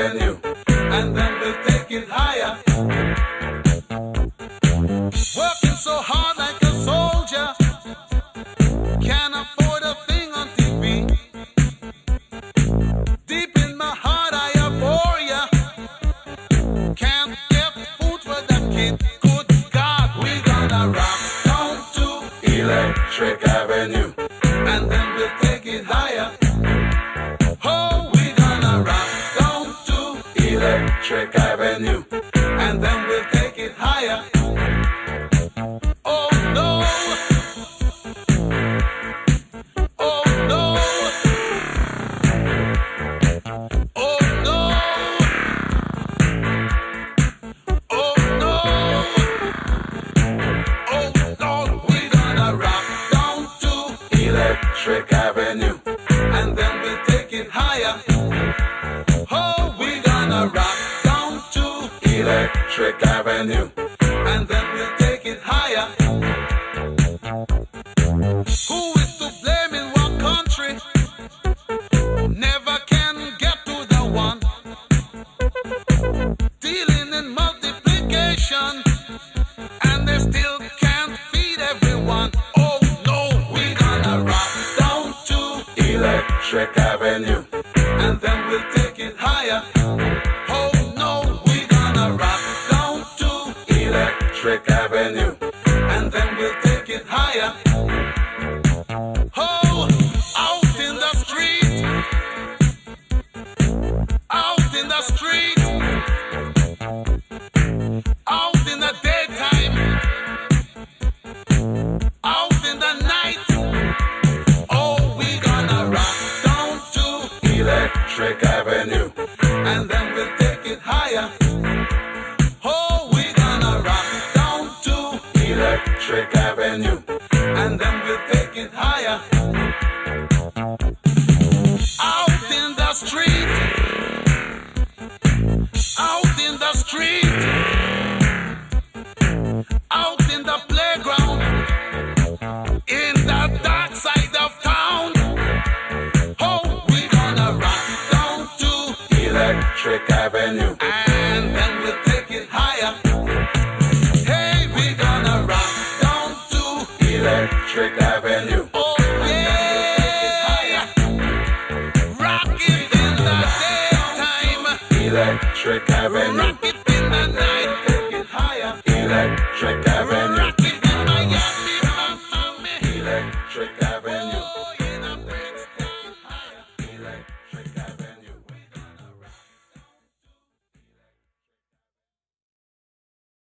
Avenue, and then we'll take it higher. Working so hard like a soldier, can't afford a thing on TV. Deep in my heart I abhor ya, can't get food for that kid. Good God, we gonna rock down to Electric Avenue, and then we'll take it higher. Oh, we gonna rock down to Electric Avenue, and then we'll take it higher. Oh no, oh no, oh no, oh no, oh no, we gonna rock down to Electric Avenue, and then we'll take it higher. Oh, we gonna rock down to Electric Avenue, and then we'll take it higher. Who is to blame in what country? Never can get to the one. Dealing in multiplication, and they still can't feed everyone. Oh no, we gonna rock down to Electric Avenue, and then we'll take it higher. Oh no, we gonna rock down to Electric Avenue, and then we'll take it higher. Oh, out in the street, out in the street, out in the daytime, out in the night. Oh, we gonna rock down to Electric Avenue, and then we'll take it higher. Oh, we gonna rock down to Electric Avenue,